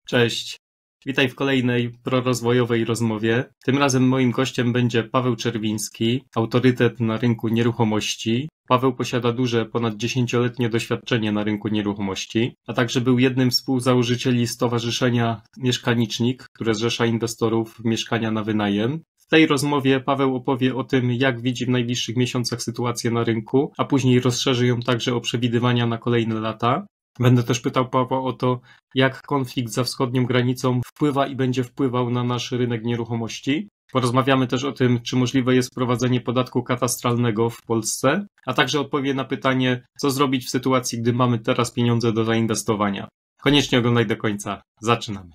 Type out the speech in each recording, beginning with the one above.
Cześć. Witaj w kolejnej prorozwojowej rozmowie. Tym razem moim gościem będzie Paweł Czerwiński, autorytet na rynku nieruchomości. Paweł posiada duże, ponad 10-letnie doświadczenie na rynku nieruchomości, a także był jednym z współzałożycieli Stowarzyszenia Mieszkanicznik, które zrzesza inwestorów w mieszkania na wynajem. W tej rozmowie Paweł opowie o tym, jak widzi w najbliższych miesiącach sytuację na rynku, a później rozszerzy ją także o przewidywania na kolejne lata. Będę też pytał Pawła o to, jak konflikt za wschodnią granicą wpływa i będzie wpływał na nasz rynek nieruchomości. Porozmawiamy też o tym, czy możliwe jest wprowadzenie podatku katastralnego w Polsce, a także odpowie na pytanie, co zrobić w sytuacji, gdy mamy teraz pieniądze do zainwestowania. Koniecznie oglądaj do końca. Zaczynamy.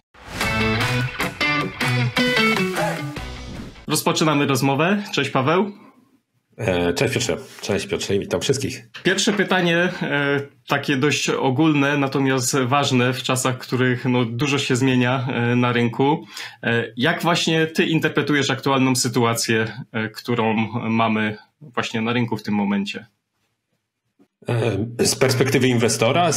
Rozpoczynamy rozmowę. Cześć Paweł. Cześć Piotrze. Cześć Piotrze i witam wszystkich. Pierwsze pytanie, takie dość ogólne, natomiast ważne w czasach, w których dużo się zmienia na rynku. Jak właśnie ty interpretujesz aktualną sytuację, którą mamy właśnie na rynku w tym momencie? Z perspektywy inwestora,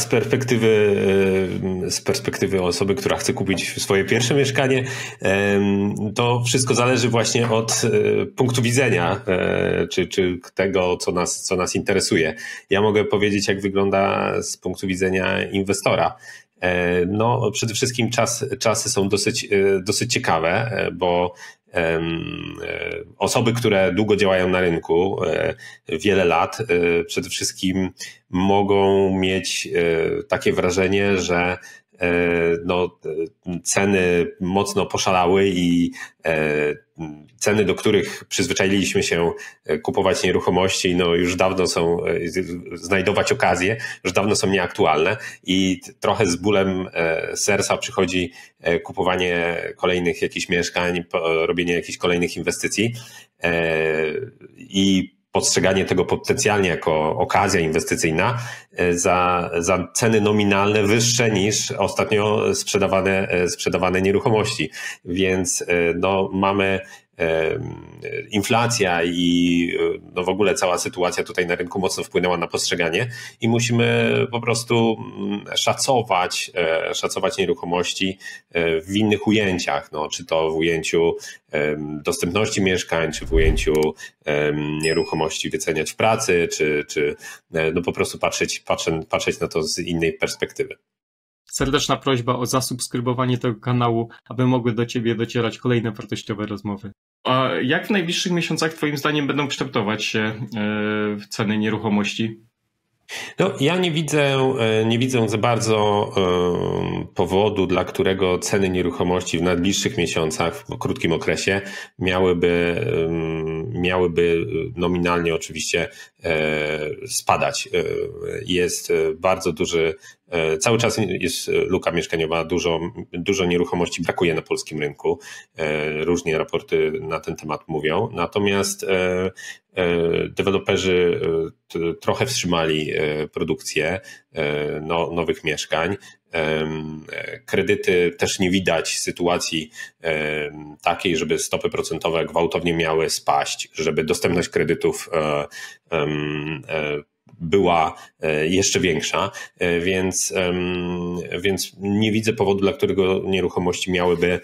z perspektywy osoby, która chce kupić swoje pierwsze mieszkanie, to wszystko zależy właśnie od punktu widzenia, czy tego, co nas interesuje. Ja mogę powiedzieć, jak wygląda z punktu widzenia inwestora. No, przede wszystkim czasy są dosyć ciekawe, bo osoby, które długo działają na rynku, wiele lat, przede wszystkim mogą mieć takie wrażenie, że ceny mocno poszalały i ceny, do których przyzwyczailiśmy się kupować nieruchomości, już dawno znajdować okazje, już dawno są nieaktualne i trochę z bólem serca przychodzi kupowanie kolejnych jakichś mieszkań, robienie jakichś kolejnych inwestycji i postrzeganie tego potencjalnie jako okazja inwestycyjna za ceny nominalne wyższe niż ostatnio sprzedawane nieruchomości. Więc mamy inflacja i w ogóle cała sytuacja tutaj na rynku mocno wpłynęła na postrzeganie i musimy po prostu szacować nieruchomości w innych ujęciach, czy to w ujęciu dostępności mieszkań, czy w ujęciu nieruchomości wyceniać w pracy, czy po prostu patrzeć na to z innej perspektywy. Serdeczna prośba o zasubskrybowanie tego kanału, aby mogły do Ciebie docierać kolejne wartościowe rozmowy. A jak w najbliższych miesiącach Twoim zdaniem będą kształtować się ceny nieruchomości? Ja nie widzę za bardzo powodu, dla którego ceny nieruchomości w najbliższych miesiącach, w krótkim okresie miałyby nominalnie oczywiście spadać. Jest bardzo duży, cały czas jest luka mieszkaniowa, dużo nieruchomości brakuje na polskim rynku. Różnie raporty na ten temat mówią. Natomiast deweloperzy trochę wstrzymali produkcję nowych mieszkań. Kredyty też nie widać sytuacji takiej, żeby stopy procentowe gwałtownie miały spaść, żeby dostępność kredytów była jeszcze większa, więc nie widzę powodu, dla którego nieruchomości miałyby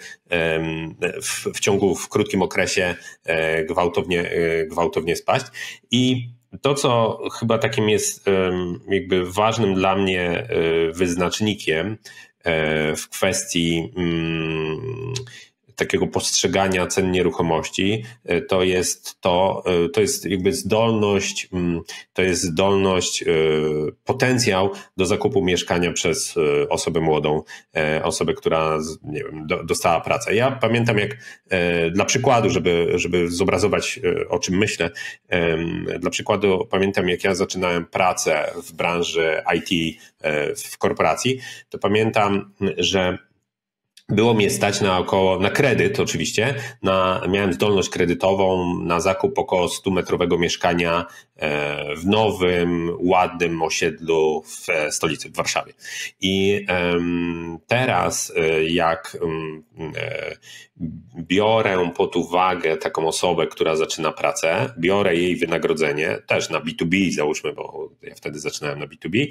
w krótkim okresie gwałtownie spaść. I to, co chyba takim jest jakby ważnym dla mnie wyznacznikiem w kwestii takiego postrzegania cen nieruchomości, to jest jakby zdolność, potencjał do zakupu mieszkania przez osobę młodą, osobę, która, nie wiem, dostała pracę. Ja pamiętam, jak dla przykładu, żeby zobrazować, o czym myślę, dla przykładu pamiętam, jak ja zaczynałem pracę w branży IT w korporacji, to pamiętam, że było mnie stać na kredyt oczywiście, miałem zdolność kredytową na zakup około 100-metrowego mieszkania w nowym, ładnym osiedlu w stolicy, w Warszawie. I teraz jak biorę pod uwagę taką osobę, która zaczyna pracę, biorę jej wynagrodzenie, też na B2B załóżmy, bo ja wtedy zaczynałem na B2B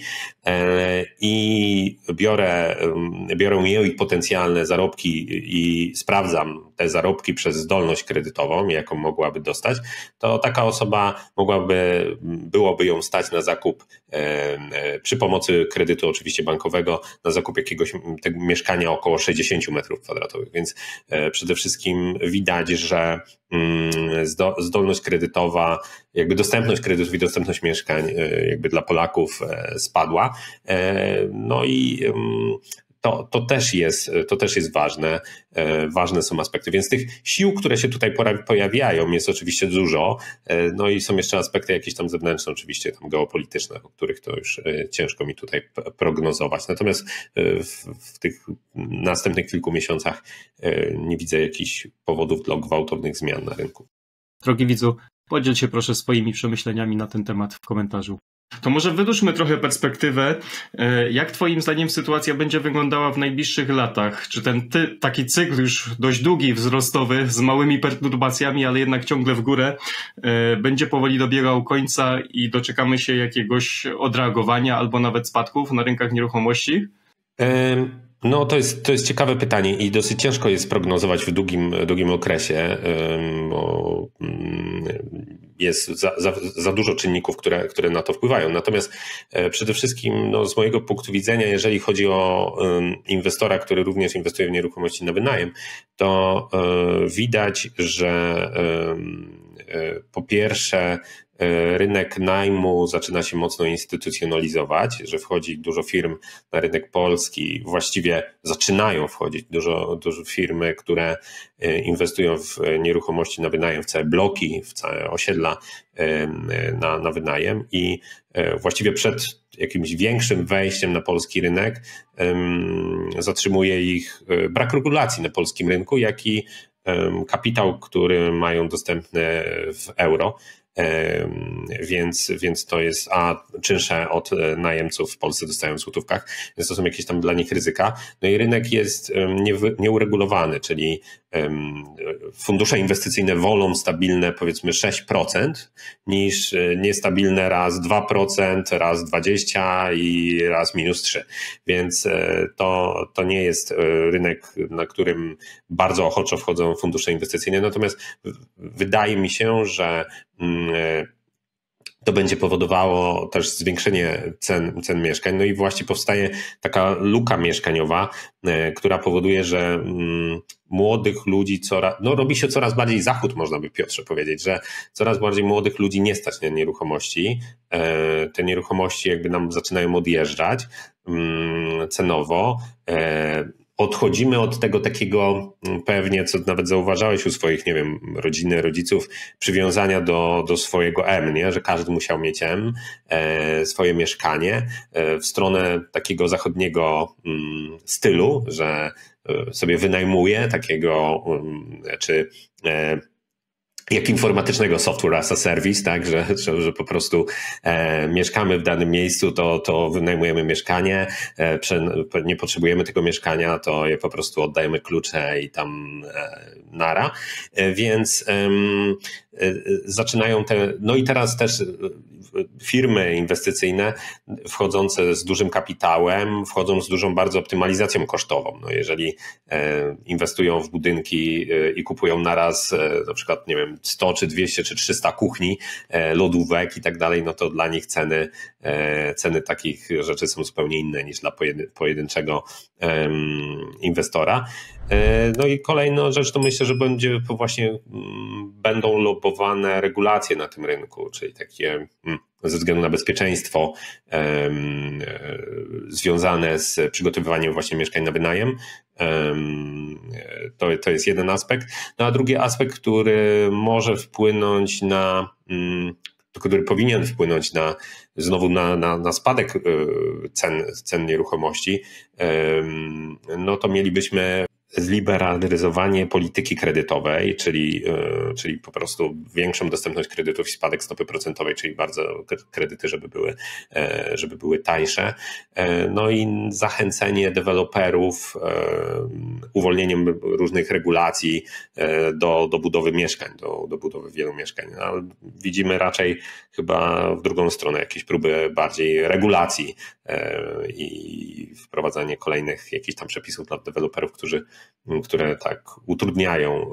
i biorę jej potencjalne zarobki i sprawdzam te zarobki przez zdolność kredytową, jaką mogłaby dostać, to taka osoba byłoby ją stać na zakup przy pomocy kredytu oczywiście bankowego, na zakup jakiegoś tego mieszkania około 60 metrów kwadratowych, więc przede wszystkim widać, że zdolność kredytowa, jakby dostępność kredytów i dostępność mieszkań jakby dla Polaków spadła. No i to też jest ważne. Ważne są aspekty. Więc tych sił, które się tutaj pojawiają, jest oczywiście dużo. No i są jeszcze aspekty jakieś tam zewnętrzne, oczywiście tam geopolityczne, o których to już ciężko mi tutaj prognozować. Natomiast w tych następnych kilku miesiącach nie widzę jakichś powodów dla gwałtownych zmian na rynku. Drogi widzu, podziel się proszę swoimi przemyśleniami na ten temat w komentarzu. To może wydłużmy trochę perspektywę. Jak twoim zdaniem sytuacja będzie wyglądała w najbliższych latach? Czy ten taki cykl już dość długi, wzrostowy, z małymi perturbacjami, ale jednak ciągle w górę, będzie powoli dobiegał końca i doczekamy się jakiegoś odreagowania albo nawet spadków na rynkach nieruchomości? No to jest ciekawe pytanie i dosyć ciężko jest prognozować w długim okresie, bo jest za dużo czynników, które na to wpływają. Natomiast przede wszystkim z mojego punktu widzenia, jeżeli chodzi o inwestora, który również inwestuje w nieruchomości na wynajem, to widać, że po pierwsze rynek najmu zaczyna się mocno instytucjonalizować, że wchodzi dużo firm na rynek polski, właściwie zaczynają wchodzić dużo firmy, które inwestują w nieruchomości na wynajem, w całe bloki, w całe osiedla na wynajem i właściwie przed jakimś większym wejściem na polski rynek zatrzymuje ich brak regulacji na polskim rynku, jak i kapitał, który mają dostępny w euro. Więc to jest, a czynsze od najemców w Polsce dostają w złotówkach, więc to są jakieś tam dla nich ryzyka. No i rynek jest nieuregulowany, czyli fundusze inwestycyjne wolą stabilne powiedzmy 6% niż niestabilne raz 2%, raz 20% i raz -3%. Więc to nie jest rynek, na którym bardzo ochoczo wchodzą fundusze inwestycyjne. Natomiast wydaje mi się, że to będzie powodowało też zwiększenie cen mieszkań. No i właśnie powstaje taka luka mieszkaniowa, która powoduje, że młodych ludzi robi się coraz bardziej zachód, można by, Piotrze, powiedzieć, że coraz bardziej młodych ludzi nie stać na nieruchomości. Te nieruchomości jakby nam zaczynają odjeżdżać cenowo. Odchodzimy od tego takiego pewnie, co nawet zauważałeś u swoich, nie wiem, rodziny, rodziców, przywiązania do swojego M, nie? Że każdy musiał mieć M, swoje mieszkanie, w stronę takiego zachodniego stylu, że sobie wynajmuje takiego, czy jak informatycznego software as a service, tak, że po prostu mieszkamy w danym miejscu, to wynajmujemy mieszkanie, nie potrzebujemy tego mieszkania, to je po prostu oddajemy klucze i tam nara, więc zaczynają no i teraz też firmy inwestycyjne wchodzące z dużym kapitałem, wchodzą z dużą bardzo optymalizacją kosztową. No jeżeli inwestują w budynki i kupują naraz na przykład, nie wiem, 100 czy 200 czy 300 kuchni, lodówek i tak dalej, no to dla nich ceny takich rzeczy są zupełnie inne niż dla pojedynczego inwestora. No i kolejna rzecz to myślę, że będą lobowane regulacje na tym rynku, czyli takie ze względu na bezpieczeństwo związane z przygotowywaniem właśnie mieszkań na wynajem. To jest jeden aspekt. No a drugi aspekt, który może wpłynąć który powinien wpłynąć znowu na spadek cen nieruchomości, no to mielibyśmy zliberalizowanie polityki kredytowej, czyli po prostu większą dostępność kredytów i spadek stopy procentowej, czyli bardzo kredyty, żeby były tańsze. No i zachęcenie deweloperów uwolnieniem różnych regulacji do budowy mieszkań, do budowy wielu mieszkań. No, widzimy raczej chyba w drugą stronę jakieś próby bardziej regulacji i wprowadzanie kolejnych jakichś tam przepisów dla deweloperów, które tak utrudniają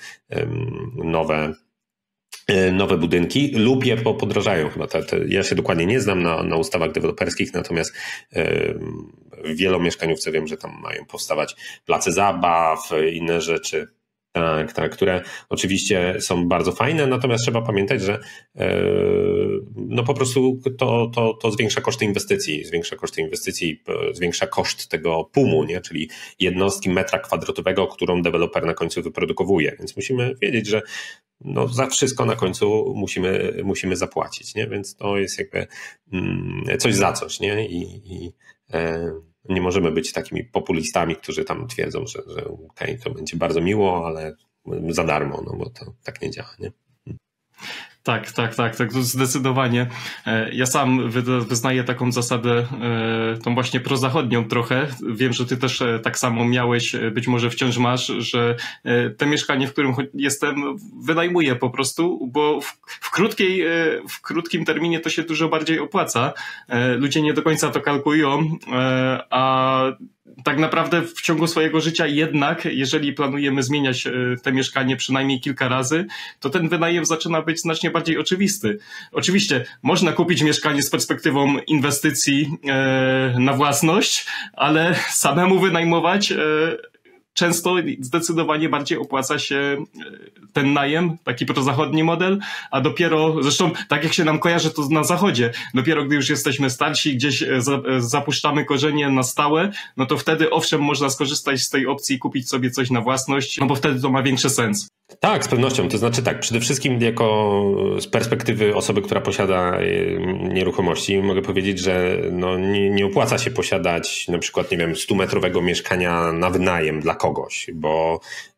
nowe budynki lub je podrażają chyba. Ja się dokładnie nie znam na ustawach deweloperskich, natomiast wielomieszkaniówce wiem, że tam mają powstawać place zabaw, inne rzeczy. Tak, które oczywiście są bardzo fajne, natomiast trzeba pamiętać, że no po prostu to zwiększa koszty inwestycji, zwiększa koszt tego PUM-u, nie? Czyli jednostki metra kwadratowego, którą deweloper na końcu wyprodukuje. Więc musimy wiedzieć, że no za wszystko na końcu musimy zapłacić, nie? Więc to jest jakby coś za coś, nie? Nie możemy być takimi populistami, którzy tam twierdzą, że okej, to będzie bardzo miło, ale za darmo, no bo to tak nie działa, nie? Tak, zdecydowanie. Ja sam wyznaję taką zasadę, tą właśnie prozachodnią trochę. Wiem, że ty też tak samo miałeś, być może wciąż masz, że te mieszkanie, w którym jestem, wynajmuję po prostu, bo w krótkim terminie to się dużo bardziej opłaca. Ludzie nie do końca to kalkulują, a tak naprawdę w ciągu swojego życia jednak, jeżeli planujemy zmieniać te mieszkanie przynajmniej kilka razy, to ten wynajem zaczyna być znacznie bardziej oczywisty. Oczywiście można kupić mieszkanie z perspektywą inwestycji na własność, ale samemu wynajmować często zdecydowanie bardziej opłaca się ten najem, taki prozachodni model, a dopiero, zresztą tak jak się nam kojarzy to na zachodzie, dopiero gdy już jesteśmy starsi, gdzieś zapuszczamy korzenie na stałe, no to wtedy owszem można skorzystać z tej opcji i kupić sobie coś na własność, no bo wtedy to ma większy sens. Tak, z pewnością. To znaczy tak, przede wszystkim z perspektywy osoby, która posiada nieruchomości, mogę powiedzieć, że no nie opłaca się posiadać na przykład, nie wiem, 100-metrowego mieszkania na wynajem dla kogoś, bo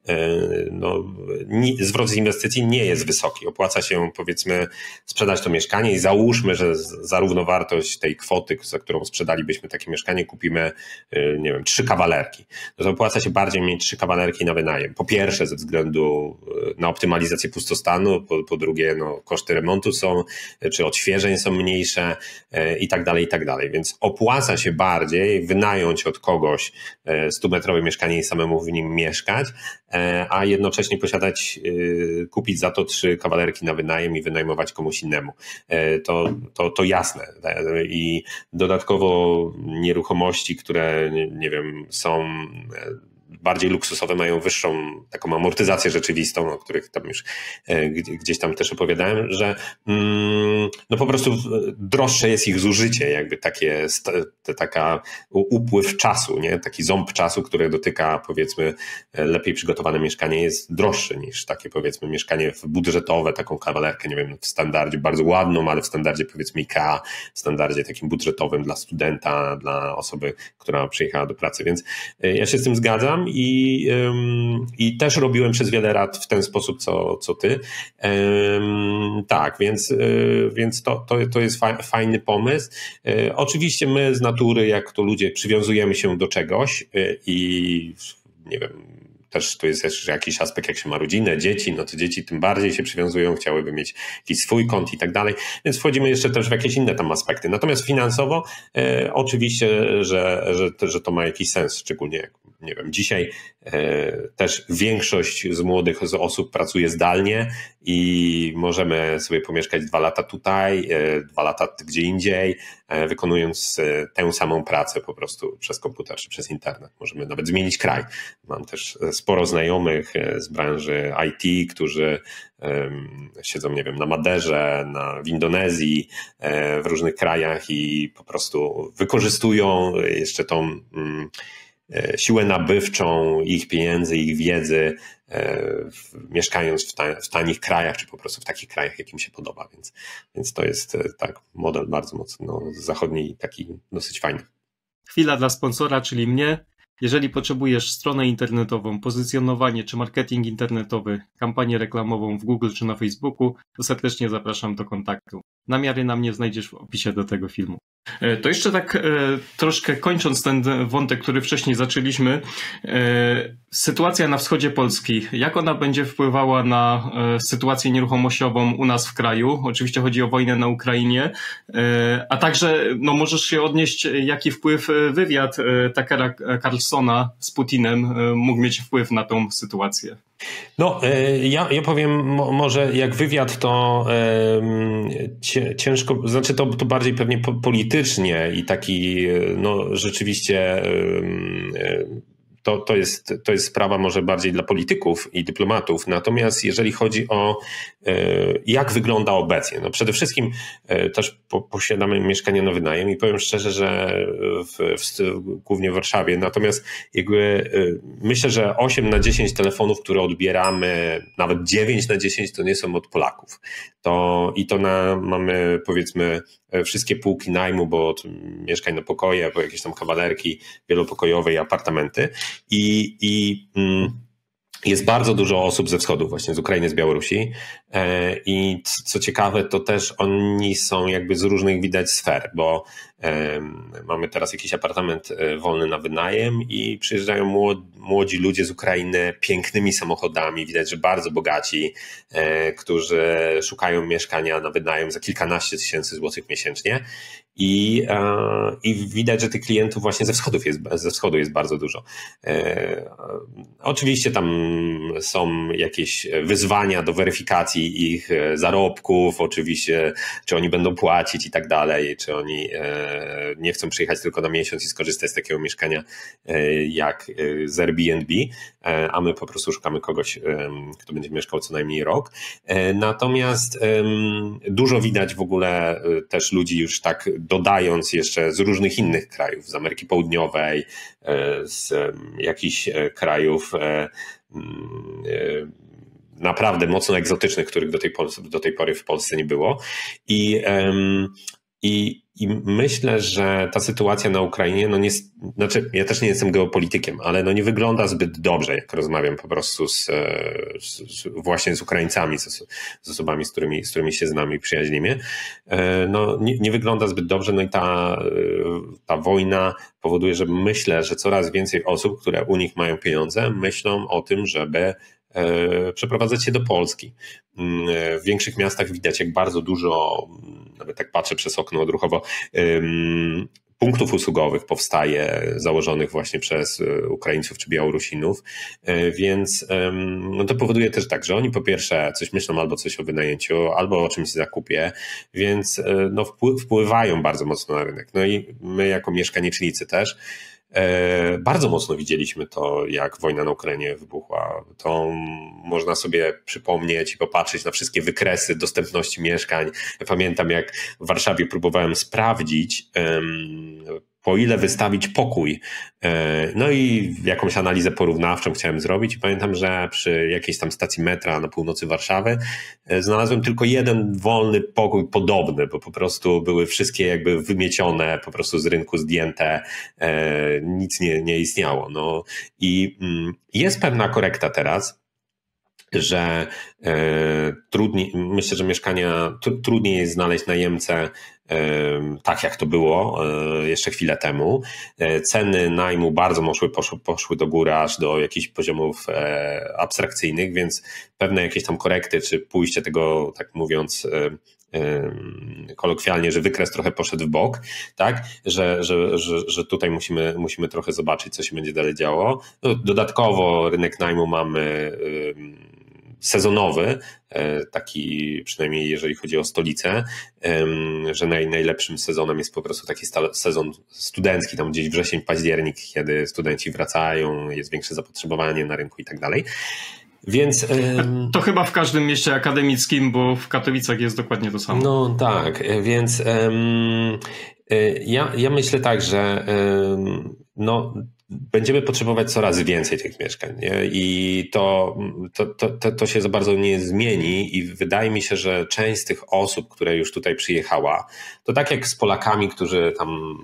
zwrot z inwestycji nie jest wysoki. Opłaca się, powiedzmy, sprzedać to mieszkanie i załóżmy, że za równowartość tej kwoty, za którą sprzedalibyśmy takie mieszkanie, kupimy, nie wiem, 3 kawalerki. No to opłaca się bardziej mieć 3 kawalerki na wynajem. Po pierwsze, ze względu na optymalizację pustostanu, po drugie, no, koszty remontu są, czy odświeżeń są mniejsze i tak dalej. Więc opłaca się bardziej wynająć od kogoś 100-metrowe mieszkanie i samemu w nim mieszkać, a jednocześnie kupić za to 3 kawalerki na wynajem i wynajmować komuś innemu. To jasne. I dodatkowo nieruchomości, które, nie wiem, są bardziej luksusowe, mają wyższą taką amortyzację rzeczywistą, o których tam już gdzieś tam też opowiadałem, że no po prostu droższe jest ich zużycie, jakby taka upływ czasu, nie? Taki ząb czasu, który dotyka, powiedzmy, lepiej przygotowane mieszkanie jest droższy niż takie, powiedzmy, mieszkanie budżetowe, taką kawalerkę, nie wiem, w standardzie bardzo ładną, ale w standardzie, powiedzmy, IKEA, w standardzie takim budżetowym dla studenta, dla osoby, która przyjechała do pracy, więc ja się z tym zgadzam i też robiłem przez wiele lat w ten sposób, co ty. Tak, więc to jest fajny pomysł. Oczywiście my z natury, jak to ludzie, przywiązujemy się do czegoś i nie wiem, też to jest jeszcze jakiś aspekt, jak się ma rodzinę, dzieci, no to dzieci tym bardziej się przywiązują, chciałyby mieć jakiś swój kąt i tak dalej, więc wchodzimy jeszcze też w jakieś inne tam aspekty. Natomiast finansowo oczywiście, że to ma jakiś sens, szczególnie jak, nie wiem, dzisiaj też większość z młodych osób pracuje zdalnie i możemy sobie pomieszkać 2 lata tutaj, 2 lata gdzie indziej, wykonując tę samą pracę po prostu przez komputer czy przez internet. Możemy nawet zmienić kraj. Mam też sporo znajomych z branży IT, którzy siedzą, nie wiem, na Maderze, w Indonezji, w różnych krajach i po prostu wykorzystują jeszcze tą siłę nabywczą ich pieniędzy, ich wiedzy, mieszkając w tanich krajach, czy po prostu w takich krajach, jak im się podoba. Więc to jest tak model bardzo mocno zachodni, taki dosyć fajny. Chwila dla sponsora, czyli mnie. Jeżeli potrzebujesz stronę internetową, pozycjonowanie czy marketing internetowy, kampanię reklamową w Google czy na Facebooku, to serdecznie zapraszam do kontaktu. Namiary na mnie znajdziesz w opisie do tego filmu. To jeszcze tak troszkę kończąc ten wątek, który wcześniej zaczęliśmy, sytuacja na wschodzie Polski, jak ona będzie wpływała na sytuację nieruchomościową u nas w kraju? Oczywiście chodzi o wojnę na Ukrainie, a także możesz się odnieść, jaki wpływ wywiad Tuckera Carlsona z Putinem mógł mieć wpływ na tą sytuację. No, ja powiem może jak wywiad to ciężko, znaczy to bardziej pewnie politycznie i taki rzeczywiście to jest sprawa może bardziej dla polityków i dyplomatów. Natomiast jeżeli chodzi o jak wygląda obecnie, no przede wszystkim też posiadamy mieszkanie na wynajem i powiem szczerze, że głównie w Warszawie, natomiast jakby myślę, że 8 na 10 telefonów, które odbieramy, nawet 9 na 10 to nie są od Polaków. Mamy powiedzmy wszystkie półki najmu, bo od mieszkań na pokoje, po jakieś tam kawalerki wielopokojowe i apartamenty i jest bardzo dużo osób ze wschodu, właśnie z Ukrainy, z Białorusi i co ciekawe, to też oni są jakby z różnych widać sfer, bo mamy teraz jakiś apartament wolny na wynajem i przyjeżdżają młodzi ludzie z Ukrainy pięknymi samochodami, widać, że bardzo bogaci, którzy szukają mieszkania na wynajem za kilkanaście tysięcy złotych miesięcznie i widać, że tych klientów właśnie ze wschodu jest bardzo dużo. Oczywiście tam są jakieś wyzwania do weryfikacji ich zarobków, oczywiście, czy oni będą płacić i tak dalej, czy oni nie chcą przyjechać tylko na miesiąc i skorzystać z takiego mieszkania jak z Airbnb, a my po prostu szukamy kogoś, kto będzie mieszkał co najmniej rok. Natomiast dużo widać w ogóle też ludzi już tak dodając jeszcze z różnych innych krajów, z Ameryki Południowej, z jakichś krajów naprawdę mocno egzotycznych, których do tej pory w Polsce nie było. I myślę, że ta sytuacja na Ukrainie, ja też nie jestem geopolitykiem, ale nie wygląda zbyt dobrze, jak rozmawiam po prostu właśnie z Ukraińcami, z osobami, z którymi się znamy i przyjaźnimy. Nie wygląda zbyt dobrze, i ta wojna powoduje, że myślę, że coraz więcej osób, które u nich mają pieniądze, myślą o tym, żeby przeprowadzać się do Polski. W większych miastach widać, jak bardzo dużo, nawet tak patrzę przez okno odruchowo, punktów usługowych powstaje, założonych właśnie przez Ukraińców czy Białorusinów, więc to powoduje też tak, że oni po pierwsze coś myślą albo coś o wynajęciu, albo o czymś zakupie, więc wpływają bardzo mocno na rynek. I my jako mieszkaniecznicy też bardzo mocno widzieliśmy to, jak wojna na Ukrainie wybuchła. To można sobie przypomnieć i popatrzeć na wszystkie wykresy dostępności mieszkań. Ja pamiętam, jak w Warszawie próbowałem sprawdzić, po ile wystawić pokój. I jakąś analizę porównawczą chciałem zrobić i pamiętam, że przy jakiejś tam stacji metra na północy Warszawy znalazłem tylko jeden wolny pokój podobny, bo po prostu były wszystkie jakby wymiecione, po prostu z rynku zdjęte, nic nie istniało. I jest pewna korekta teraz, że myślę, że mieszkania trudniej jest znaleźć najemcę tak jak to było jeszcze chwilę temu. Ceny najmu bardzo poszły do góry aż do jakichś poziomów abstrakcyjnych, więc pewne jakieś tam korekty, czy pójście tego, tak mówiąc kolokwialnie, że wykres trochę poszedł w bok, tak, że tutaj musimy trochę zobaczyć, co się będzie dalej działo. Dodatkowo rynek najmu mamy sezonowy, taki przynajmniej jeżeli chodzi o stolicę, że najlepszym sezonem jest po prostu taki sezon studencki, tam gdzieś wrzesień, październik, kiedy studenci wracają, jest większe zapotrzebowanie na rynku i tak dalej. Więc to chyba w każdym mieście akademickim, bo w Katowicach jest dokładnie to samo. No tak, więc ja myślę tak, że będziemy potrzebować coraz więcej tych mieszkań, nie? I to się za bardzo nie zmieni i wydaje mi się, że część z tych osób, które już tutaj przyjechała, to tak jak z Polakami, którzy tam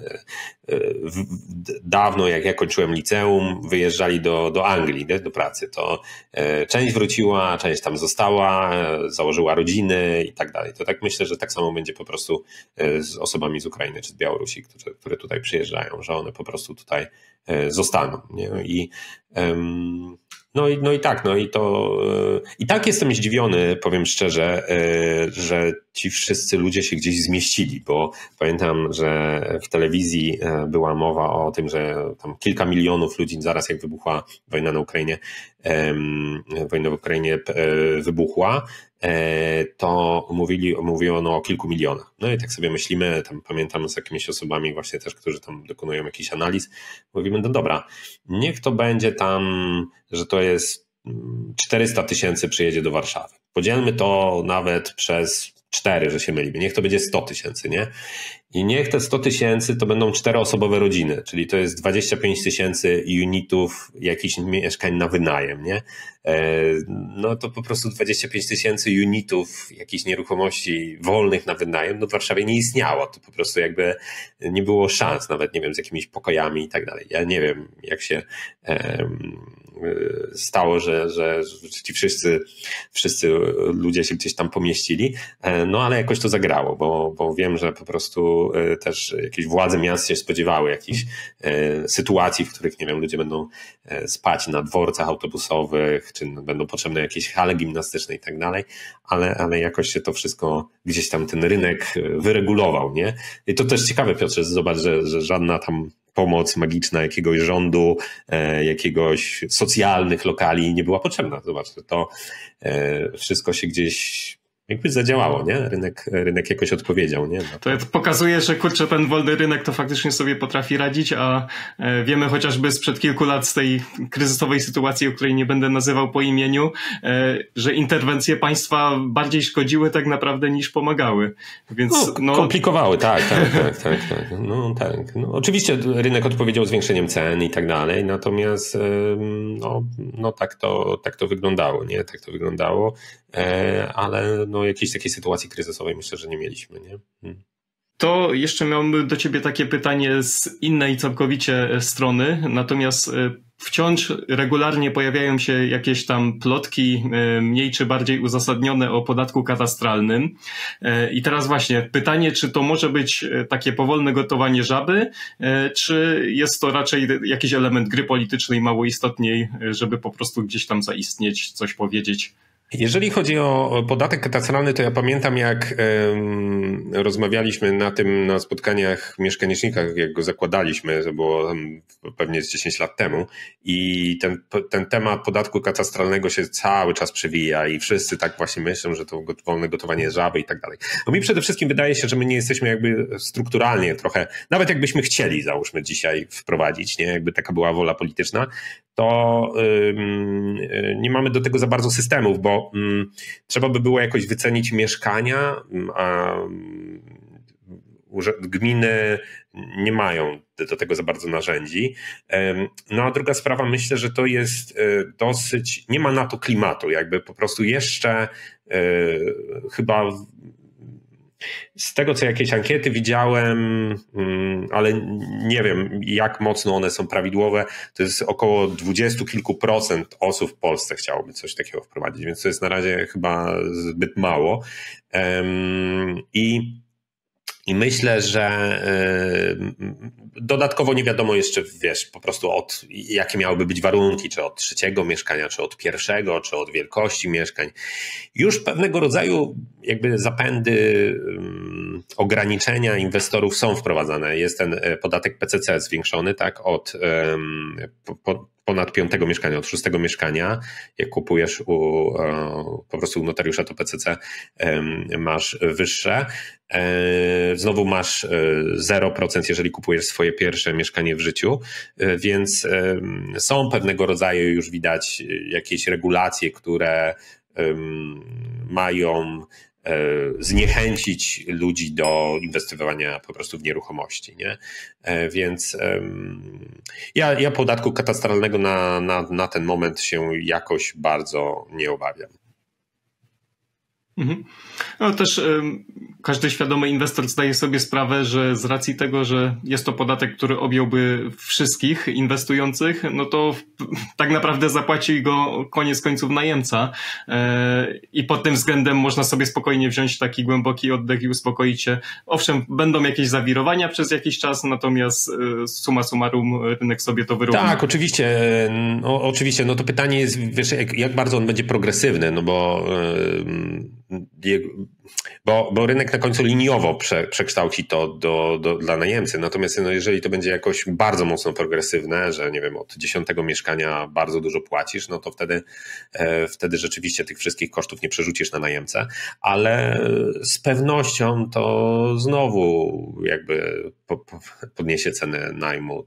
dawno, jak ja kończyłem liceum, wyjeżdżali do Anglii, nie? Do pracy, to część wróciła, część tam została, założyła rodziny i tak dalej. To tak myślę, że tak samo będzie po prostu z osobami z Ukrainy czy z Białorusi, które tutaj przyjeżdżają, że one po prostu tutaj zostaną. Nie? I tak jestem zdziwiony, powiem szczerze, że ci wszyscy ludzie się gdzieś zmieścili, bo pamiętam, że w telewizji była mowa o tym, że tam kilka milionów ludzi zaraz jak wybuchła wojna na Ukrainie, wojna w Ukrainie wybuchła, to mówiono o kilku milionach. No i tak sobie myślimy, tam pamiętam z jakimiś osobami właśnie też, którzy tam dokonują jakichś analiz, mówimy, no dobra, niech to będzie tam, że to jest 400 000 przyjedzie do Warszawy. Podzielmy to nawet przez 4, że się mylimy. Niech to będzie 100 000, nie? I niech te 100 000 to będą 4-osobowe rodziny, czyli to jest 25 000 unitów jakichś mieszkań na wynajem, nie? No to po prostu 25 000 unitów jakichś nieruchomości wolnych na wynajem, no w Warszawie nie istniało. To po prostu jakby nie było szans, nawet nie wiem, z jakimiś pokojami i tak dalej. Ja nie wiem, jak się stało, że ci wszyscy ludzie się gdzieś tam pomieścili, no ale jakoś to zagrało, bo wiem, że po prostu też jakieś władze miast się spodziewały jakichś sytuacji, w których, nie wiem, ludzie będą spać na dworcach autobusowych, czy będą potrzebne jakieś hale gimnastyczne i tak dalej, ale jakoś się to wszystko gdzieś tam ten rynek wyregulował, nie? I to też ciekawe, Piotrze, zobacz, że żadna tam pomoc magiczna jakiegoś rządu, jakiegoś socjalnych lokali nie była potrzebna. Zobacz, to wszystko się gdzieś jakby zadziałało, nie? Rynek jakoś odpowiedział, nie? To pokazuje, że kurczę, ten wolny rynek to faktycznie sobie potrafi radzić, a wiemy chociażby sprzed kilku lat z tej kryzysowej sytuacji, o której nie będę nazywał po imieniu, że interwencje państwa bardziej szkodziły tak naprawdę niż pomagały. Więc, komplikowały, tak. No tak. No, oczywiście rynek odpowiedział zwiększeniem cen i tak dalej, natomiast tak to wyglądało, nie? Tak to wyglądało, ale jakiejś takiej sytuacji kryzysowej myślę, że nie mieliśmy, nie? To jeszcze miałbym do ciebie takie pytanie z innej całkowicie strony, natomiast wciąż regularnie pojawiają się jakieś tam plotki mniej czy bardziej uzasadnione o podatku katastralnym. I teraz właśnie pytanie, czy to może być takie powolne gotowanie żaby, czy jest to raczej jakiś element gry politycznej mało istotniej, żeby po prostu gdzieś tam zaistnieć, coś powiedzieć? Jeżeli chodzi o podatek katastralny, to ja pamiętam, jak rozmawialiśmy na spotkaniach mieszkanicznikach, jak go zakładaliśmy, to było pewnie z 10 lat temu, i ten temat podatku katastralnego się cały czas przewija i wszyscy tak właśnie myślą, że to wolne gotowanie żaby i tak dalej. No mi przede wszystkim wydaje się, że my nie jesteśmy jakby strukturalnie trochę, nawet jakbyśmy chcieli, załóżmy, dzisiaj wprowadzić, nie, jakby taka była wola polityczna, to nie mamy do tego za bardzo systemów, bo trzeba by było jakoś wycenić mieszkania, a gminy nie mają do tego za bardzo narzędzi. No a druga sprawa, myślę, że to jest dosyć, nie ma na to klimatu, jakby po prostu jeszcze chyba z tego, co jakieś ankiety widziałem, ale nie wiem, jak mocno one są prawidłowe, to jest około 20 kilku procent osób w Polsce chciałoby coś takiego wprowadzić, więc to jest na razie chyba zbyt mało. I myślę, że dodatkowo nie wiadomo jeszcze, wiesz, po prostu jakie miałyby być warunki, czy od trzeciego mieszkania, czy od pierwszego, czy od wielkości mieszkań. Już pewnego rodzaju jakby zapędy ograniczenia inwestorów są wprowadzane. Jest ten podatek PCC zwiększony, tak, od ponad 5 mieszkania, od 6 mieszkania. Jak kupujesz po prostu u notariusza, to PCC masz wyższe. Znowu masz 0%, jeżeli kupujesz swoje pierwsze mieszkanie w życiu, więc są pewnego rodzaju, już widać, jakieś regulacje, które mają zniechęcić ludzi do inwestowania po prostu w nieruchomości, nie? Więc ja podatku katastralnego na ten moment się jakoś bardzo nie obawiam. No też każdy świadomy inwestor zdaje sobie sprawę, że z racji tego, że jest to podatek, który objąłby wszystkich inwestujących, no to tak naprawdę zapłaci go koniec końców najemca i pod tym względem można sobie spokojnie wziąć taki głęboki oddech i uspokoić się. Owszem, będą jakieś zawirowania przez jakiś czas, natomiast summa summarum rynek sobie to wyrówna. Tak, oczywiście. Oczywiście, no to pytanie jest, wiesz, jak bardzo on będzie progresywny, no bo rynek na końcu liniowo przekształci to dla najemcy. Natomiast no, jeżeli to będzie jakoś bardzo mocno progresywne, że nie wiem, od 10 mieszkania bardzo dużo płacisz, no to wtedy rzeczywiście tych wszystkich kosztów nie przerzucisz na najemcę, ale z pewnością to znowu jakby podniesie cenę najmu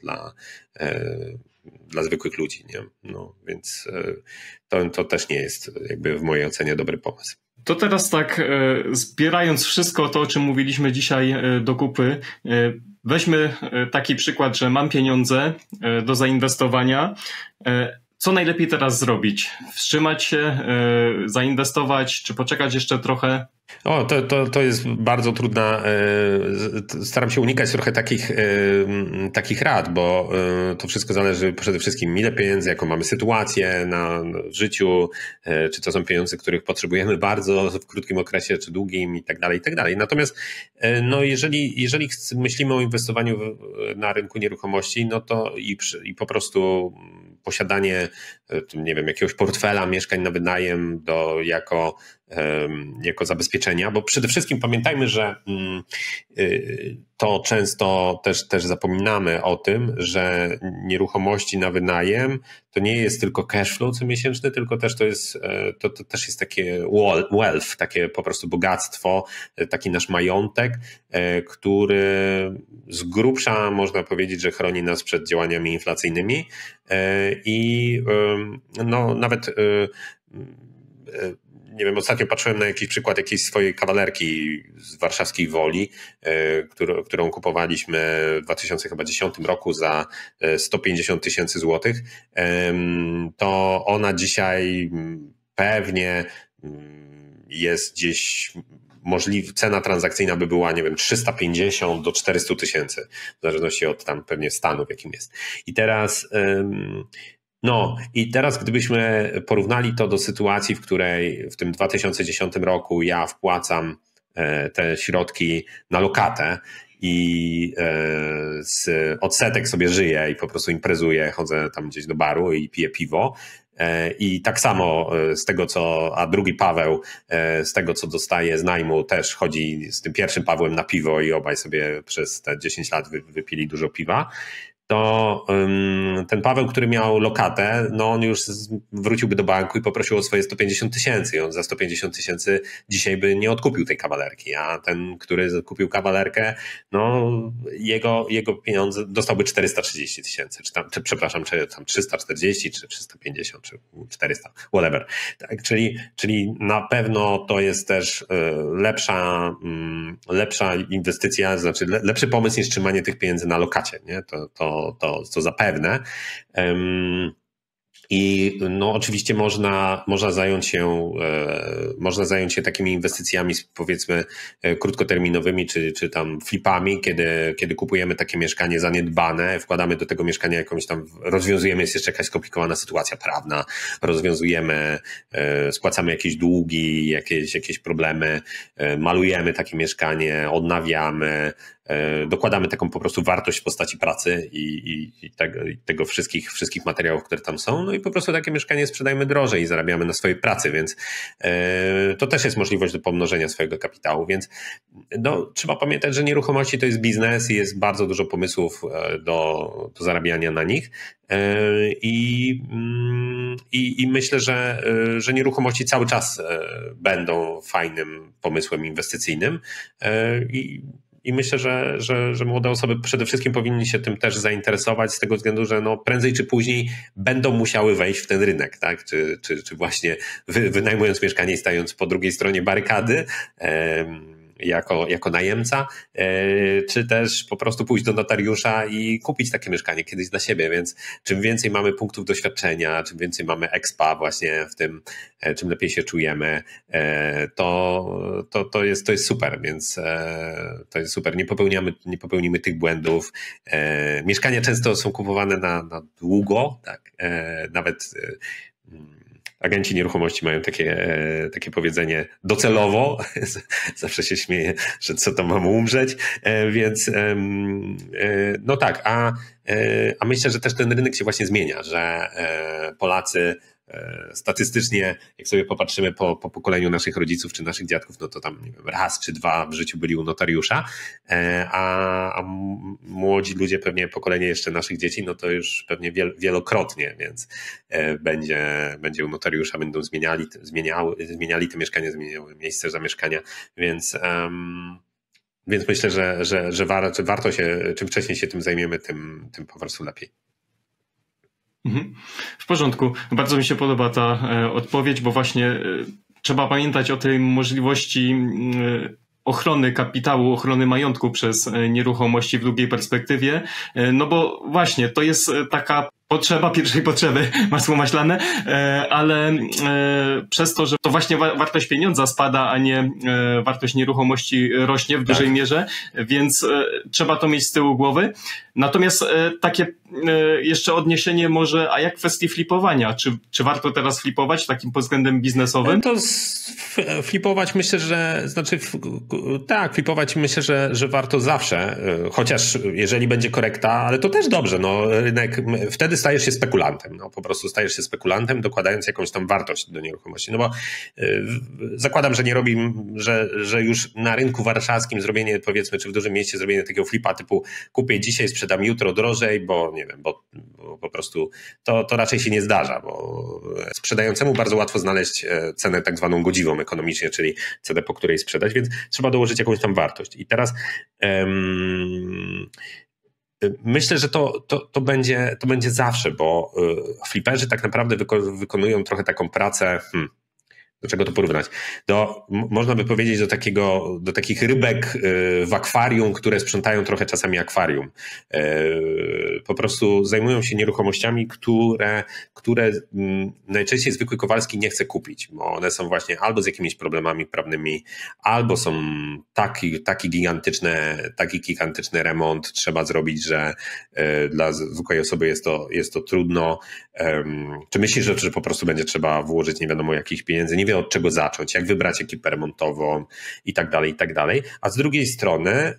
dla zwykłych ludzi, nie? No, więc to też nie jest jakby w mojej ocenie dobry pomysł. To teraz tak, zbierając wszystko to, o czym mówiliśmy dzisiaj do kupy, weźmy taki przykład, że mam pieniądze do zainwestowania. Co najlepiej teraz zrobić? Wstrzymać się, zainwestować, czy poczekać jeszcze trochę? To jest bardzo trudna. Staram się unikać trochę takich rad, bo to wszystko zależy przede wszystkim, ile pieniędzy, jaką mamy sytuację w życiu, czy to są pieniądze, których potrzebujemy bardzo w krótkim okresie, czy długim i tak dalej, i tak dalej. Natomiast no jeżeli myślimy o inwestowaniu na rynku nieruchomości, no to i po prostu posiadanie, nie wiem, jakiegoś portfela mieszkań na wynajem jako zabezpieczenia, bo przede wszystkim pamiętajmy, że to często też zapominamy o tym, że nieruchomości na wynajem to nie jest tylko cash flow comiesięczny, tylko też to też jest takie wealth, takie po prostu bogactwo, taki nasz majątek, który z grubsza można powiedzieć, że chroni nas przed działaniami inflacyjnymi i no nawet nie wiem, ostatnio patrzyłem na jakiś przykład jakiejś swojej kawalerki z warszawskiej Woli, którą kupowaliśmy w 2010 roku za 150 000 złotych. To ona dzisiaj pewnie jest gdzieś cena transakcyjna by była, nie wiem, 350 do 400 000, w zależności od tam pewnie stanu, w jakim jest. I teraz gdybyśmy porównali to do sytuacji, w której w tym 2010 roku ja wpłacam te środki na lokatę i z odsetek sobie żyję i po prostu imprezuję, chodzę tam gdzieś do baru i piję piwo. I tak samo a drugi Paweł z tego, co dostaje z najmu, też chodzi z tym pierwszym Pawłem na piwo i obaj sobie przez te 10 lat wypili dużo piwa. To ten Paweł, który miał lokatę, no on już wróciłby do banku i poprosił o swoje 150 000 i on za 150 000 dzisiaj by nie odkupił tej kawalerki, a ten, który kupił kawalerkę, no jego pieniądze dostałby 430 000, czy tam 340, czy 350, czy 400, whatever. Tak, czyli na pewno to jest też lepsza inwestycja, znaczy lepszy pomysł niż trzymanie tych pieniędzy na lokacie, nie? To zapewne. I no oczywiście można zająć się takimi inwestycjami, powiedzmy krótkoterminowymi, czy tam flipami, kiedy kupujemy takie mieszkanie zaniedbane, wkładamy do tego mieszkania jakąś tam, rozwiązujemy, jest jeszcze jakaś skomplikowana sytuacja prawna, rozwiązujemy, spłacamy jakieś długi, jakieś problemy, malujemy takie mieszkanie, odnawiamy, dokładamy taką po prostu wartość w postaci pracy i tego wszystkich materiałów, które tam są, no i po prostu takie mieszkanie sprzedajemy drożej i zarabiamy na swojej pracy, więc to też jest możliwość do pomnożenia swojego kapitału, więc no, trzeba pamiętać, że nieruchomości to jest biznes i jest bardzo dużo pomysłów do zarabiania na nich i myślę, że nieruchomości cały czas będą fajnym pomysłem inwestycyjnym i i myślę, że młode osoby przede wszystkim powinny się tym też zainteresować z tego względu, że no prędzej czy później będą musiały wejść w ten rynek, tak? Czy właśnie wynajmując mieszkanie i stając po drugiej stronie barykady, jako najemca, czy też po prostu pójść do notariusza i kupić takie mieszkanie kiedyś dla siebie, więc czym więcej mamy punktów doświadczenia, czym więcej mamy expa właśnie w tym, czym lepiej się czujemy, to jest super, więc to jest super. Nie popełnimy tych błędów. Mieszkania często są kupowane na długo, tak? Nawet agenci nieruchomości mają takie powiedzenie docelowo. Zawsze się śmieję, że co to mam umrzeć. Więc no tak, a myślę, że też ten rynek się właśnie zmienia, że Polacy statystycznie, jak sobie popatrzymy po pokoleniu naszych rodziców czy naszych dziadków, no to tam nie wiem, raz czy dwa w życiu byli u notariusza, a młodzi ludzie, pewnie pokolenie jeszcze naszych dzieci, no to już pewnie wielokrotnie, więc będzie u notariusza, będą zmieniali te mieszkania, zmieniały miejsce zamieszkania, więc myślę, że warto się, czym wcześniej się tym zajmiemy, tym po prostu lepiej. W porządku. Bardzo mi się podoba ta odpowiedź, bo właśnie trzeba pamiętać o tej możliwości ochrony kapitału, ochrony majątku przez nieruchomości w długiej perspektywie, no bo właśnie to jest taka potrzeba pierwszej potrzeby, masło maślane, ale przez to, że to właśnie wartość pieniądza spada, a nie wartość nieruchomości rośnie w dużej mierze, więc trzeba to mieć z tyłu głowy. Natomiast takie jeszcze odniesienie może, a jak w kwestii flipowania? Czy warto teraz flipować takim pod względem biznesowym? To flipować myślę, flipować myślę, że warto zawsze, chociaż jeżeli będzie korekta, ale to też dobrze, no rynek, wtedy stajesz się spekulantem, no po prostu stajesz się spekulantem, dokładając jakąś tam wartość do nieruchomości, no bo zakładam, że nie robi, że już na rynku warszawskim zrobienie, powiedzmy, czy w dużym mieście zrobienie takiego flipa typu kupię dzisiaj, sprzedam jutro drożej, bo nie wiem, bo po prostu to raczej się nie zdarza, bo sprzedającemu bardzo łatwo znaleźć cenę tak zwaną godziwą ekonomicznie, czyli cenę, po której sprzedać, więc trzeba dołożyć jakąś tam wartość. I teraz myślę, że to będzie zawsze, bo fliperzy tak naprawdę wykonują trochę taką pracę, do czego to porównać? Można by powiedzieć do takich rybek w akwarium, które sprzątają trochę czasami akwarium. Po prostu zajmują się nieruchomościami, które najczęściej zwykły Kowalski nie chce kupić, bo one są właśnie albo z jakimiś problemami prawnymi, albo są taki gigantyczny remont trzeba zrobić, że dla zwykłej osoby jest to trudno. Czy myślisz, że po prostu będzie trzeba włożyć nie wiadomo jakich pieniędzy, nie wie od czego zacząć, jak wybrać ekipę remontową i tak dalej, a z drugiej strony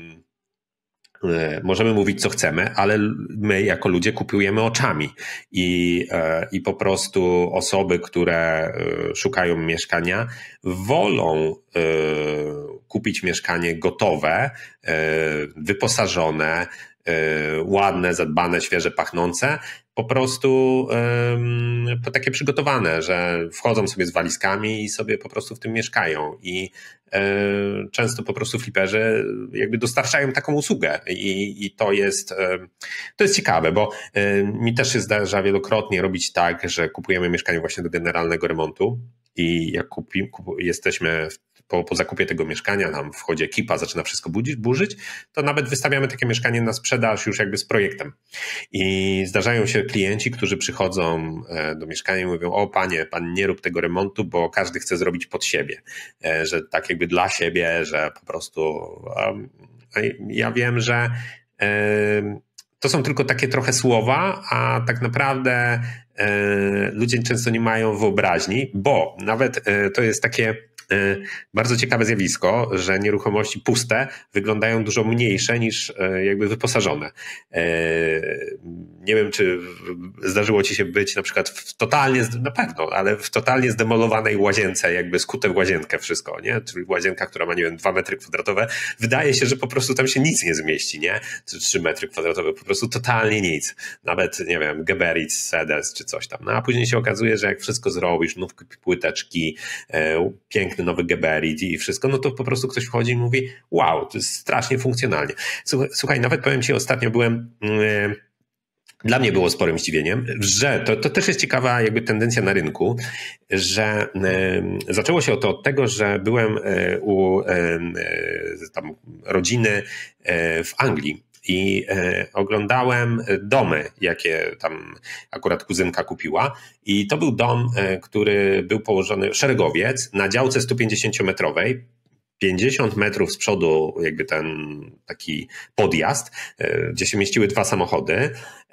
możemy mówić co chcemy, ale my jako ludzie kupujemy oczami i po prostu osoby, które szukają mieszkania, wolą kupić mieszkanie gotowe, wyposażone, ładne, zadbane, świeże, pachnące, po prostu takie przygotowane, że wchodzą sobie z walizkami i sobie po prostu w tym mieszkają i często po prostu fliperzy jakby dostarczają taką usługę i to jest ciekawe, bo mi też się zdarza wielokrotnie robić tak, że kupujemy mieszkanie właśnie do generalnego remontu i jak jesteśmy po zakupie tego mieszkania, tam wchodzi ekipa, zaczyna wszystko burzyć, to nawet wystawiamy takie mieszkanie na sprzedaż już jakby z projektem. I zdarzają się klienci, którzy przychodzą do mieszkania i mówią: o panie, pan nie rób tego remontu, bo każdy chce zrobić pod siebie, że tak jakby dla siebie, że po prostu ja wiem, że to są tylko takie trochę słowa, a tak naprawdę ludzie często nie mają wyobraźni, bo nawet to jest takie bardzo ciekawe zjawisko, że nieruchomości puste wyglądają dużo mniejsze niż jakby wyposażone. Nie wiem, czy zdarzyło ci się być na przykład na pewno, ale w totalnie zdemolowanej łazience, jakby skute w łazienkę wszystko, nie? Czyli łazienka, która ma, nie wiem, 2 metry kwadratowe. Wydaje się, że po prostu tam się nic nie zmieści, nie? Czy 3 metry kwadratowe, po prostu totalnie nic. Nawet, nie wiem, Geberit, Sedes czy coś tam. No a później się okazuje, że jak wszystko zrobisz, nówki, płyteczki, piękne piękny nowy geberit i wszystko, no to po prostu ktoś wchodzi i mówi wow, to jest strasznie funkcjonalnie. Słuchaj, nawet powiem ci, ostatnio byłem... Dla mnie było sporym zdziwieniem, że to też jest ciekawa jakby tendencja na rynku, że zaczęło się od tego, że byłem u tam rodziny w Anglii i oglądałem domy, jakie tam akurat kuzynka kupiła i to był dom, który był położony, szeregowiec, na działce 150-metrowej, 50 metrów z przodu jakby ten taki podjazd, gdzie się mieściły 2 samochody.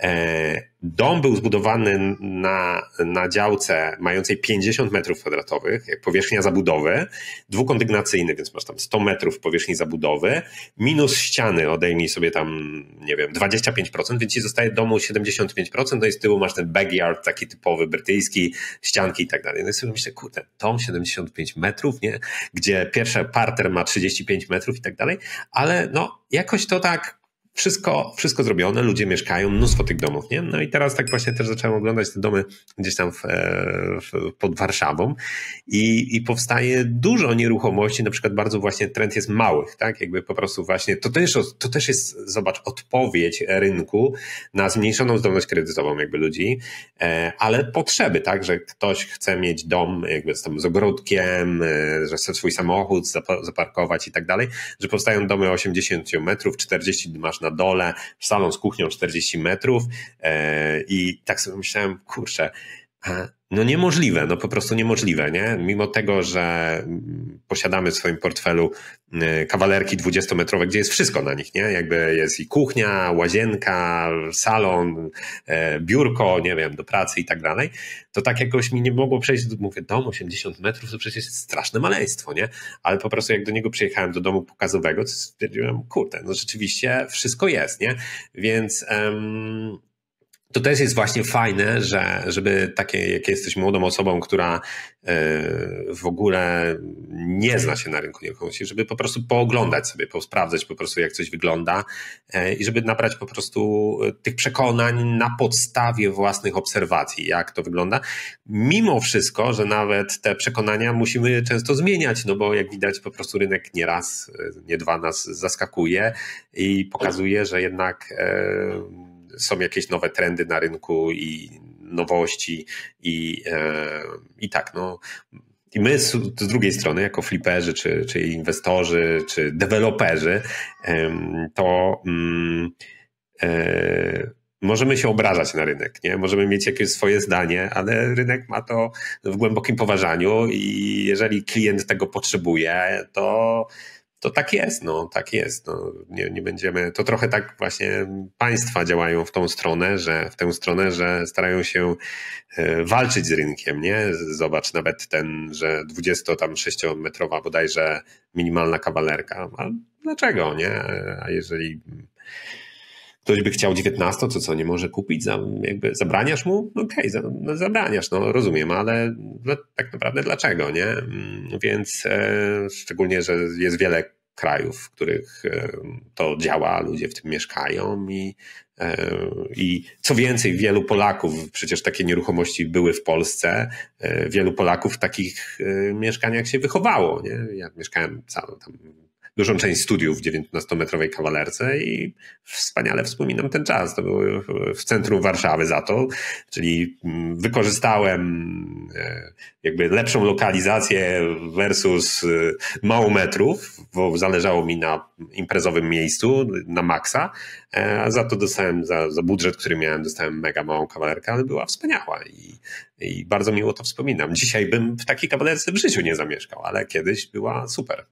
Dom był zbudowany na działce mającej 50 metrów kwadratowych, jak powierzchnia zabudowy, dwukondygnacyjny, więc masz tam 100 metrów powierzchni zabudowy, minus ściany, odejmij sobie tam, nie wiem, 25%, więc ci zostaje domu 75%, no i z tyłu masz ten backyard taki typowy brytyjski, ścianki i tak dalej. No i sobie myślę, kurde, dom 75 metrów, nie? Gdzie pierwszy parter ma 35 metrów i tak dalej, ale no jakoś to tak wszystko zrobione, ludzie mieszkają, mnóstwo tych domów, nie? No i teraz tak właśnie też zacząłem oglądać te domy gdzieś tam pod Warszawą i powstaje dużo nieruchomości, na przykład bardzo właśnie trend jest małych, tak? Jakby po prostu właśnie, to też jest, zobacz, odpowiedź rynku na zmniejszoną zdolność kredytową jakby ludzi, ale potrzeby, tak? Że ktoś chce mieć dom jakby z ogródkiem, że chce swój samochód zaparkować i tak dalej, że powstają domy 80 metrów, 40 masz na dole, salon z kuchnią 40 metrów i tak sobie myślałem, kurczę, no niemożliwe, no po prostu niemożliwe, nie? Mimo tego, że posiadamy w swoim portfelu kawalerki 20-metrowe, gdzie jest wszystko na nich, nie? Jakby jest i kuchnia, łazienka, salon, biurko, nie wiem, do pracy i tak dalej, to tak jakoś mi nie mogło przejść, mówię, dom 80 metrów to przecież jest straszne maleństwo, nie? Ale po prostu jak do niego przyjechałem do domu pokazowego, to stwierdziłem, kurde, no rzeczywiście wszystko jest, nie? Więc... To też jest właśnie fajne, żeby takie, jak jesteś młodą osobą, która w ogóle nie zna się na rynku nieruchomości, żeby po prostu pooglądać sobie, posprawdzać po prostu jak coś wygląda i żeby nabrać po prostu tych przekonań na podstawie własnych obserwacji, jak to wygląda. Mimo wszystko, że nawet te przekonania musimy często zmieniać, no bo jak widać po prostu rynek nie raz, nie dwa nas zaskakuje i pokazuje, że jednak są jakieś nowe trendy na rynku i nowości i tak, no. I my z drugiej strony, jako fliperzy, czy inwestorzy, czy deweloperzy, to możemy się obrażać na rynek, nie? Możemy mieć jakieś swoje zdanie, ale rynek ma to w głębokim poważaniu i jeżeli klient tego potrzebuje, to tak jest, no, tak jest. No, nie będziemy, to trochę tak właśnie państwa działają w tę stronę, że starają się walczyć z rynkiem, nie? Zobacz, nawet że 26-metrowa bodajże minimalna kawalerka. A dlaczego, nie? A jeżeli ktoś by chciał 19, to co, nie może kupić? Jakby zabraniasz mu? Okej, zabraniasz, no rozumiem, ale tak naprawdę dlaczego, nie? Więc szczególnie, że jest wiele krajów, w których to działa, ludzie w tym mieszkają i co więcej, wielu Polaków, przecież takie nieruchomości były w Polsce, wielu Polaków w takich mieszkaniach się wychowało, nie? Ja mieszkałem dużą część studiów w 19-metrowej kawalerce i wspaniale wspominam ten czas. To było w centrum Warszawy za to, czyli wykorzystałem jakby lepszą lokalizację versus mało metrów, bo zależało mi na imprezowym miejscu, na maksa, a za to dostałem, za budżet, który miałem, dostałem mega małą kawalerkę, ale była wspaniała i bardzo miło to wspominam. Dzisiaj bym w takiej kawalerce w życiu nie zamieszkał, ale kiedyś była super.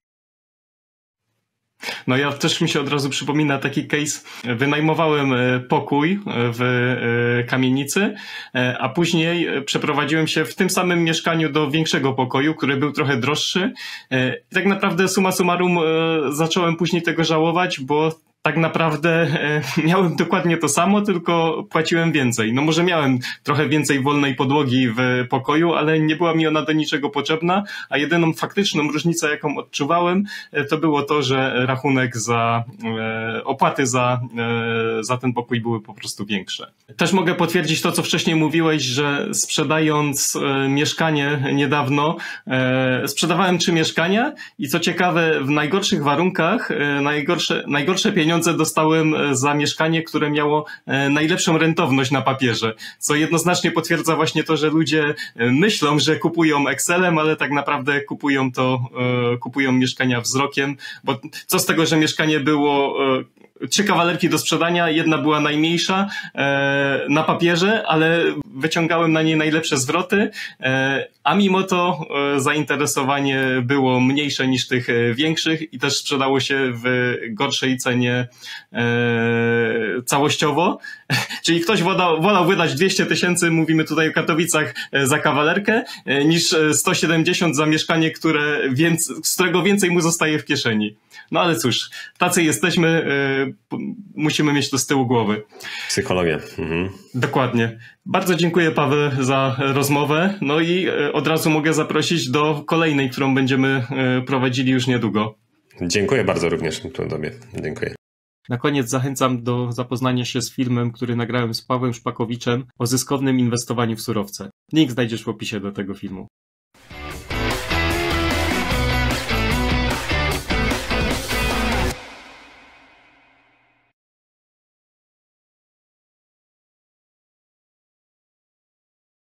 No ja też mi się od razu przypomina taki case. Wynajmowałem pokój w kamienicy, a później przeprowadziłem się w tym samym mieszkaniu do większego pokoju, który był trochę droższy. I tak naprawdę summa summarum zacząłem później tego żałować, bo tak naprawdę miałem dokładnie to samo, tylko płaciłem więcej. No może miałem trochę więcej wolnej podłogi w pokoju, ale nie była mi ona do niczego potrzebna, a jedyną faktyczną różnicę, jaką odczuwałem, to było to, że rachunek opłaty za ten pokój były po prostu większe. Też mogę potwierdzić to, co wcześniej mówiłeś, że sprzedając mieszkanie niedawno, sprzedawałem 3 mieszkania i co ciekawe, w najgorszych warunkach, najgorsze pieniądze dostałem za mieszkanie, które miało najlepszą rentowność na papierze, co jednoznacznie potwierdza właśnie to, że ludzie myślą, że kupują Excelem, ale tak naprawdę kupują mieszkania wzrokiem, bo co z tego, że mieszkanie było 3 kawalerki do sprzedania, jedna była najmniejsza na papierze, ale wyciągałem na niej najlepsze zwroty, a mimo to zainteresowanie było mniejsze niż tych większych i też sprzedało się w gorszej cenie całościowo. Czyli ktoś wolał wydać 200 000, mówimy tutaj o Katowicach, za kawalerkę, niż 170 za mieszkanie, z którego więcej mu zostaje w kieszeni. No ale cóż, tacy jesteśmy, musimy mieć to z tyłu głowy. Psychologia. Dokładnie. Bardzo dziękuję, Paweł, za rozmowę. No i od razu mogę zaprosić do kolejnej, którą będziemy prowadzili już niedługo. Dziękuję bardzo również Tobie. Dziękuję. Na koniec zachęcam do zapoznania się z filmem, który nagrałem z Pawłem Szpakowiczem o zyskownym inwestowaniu w surowce. Link znajdziesz w opisie do tego filmu.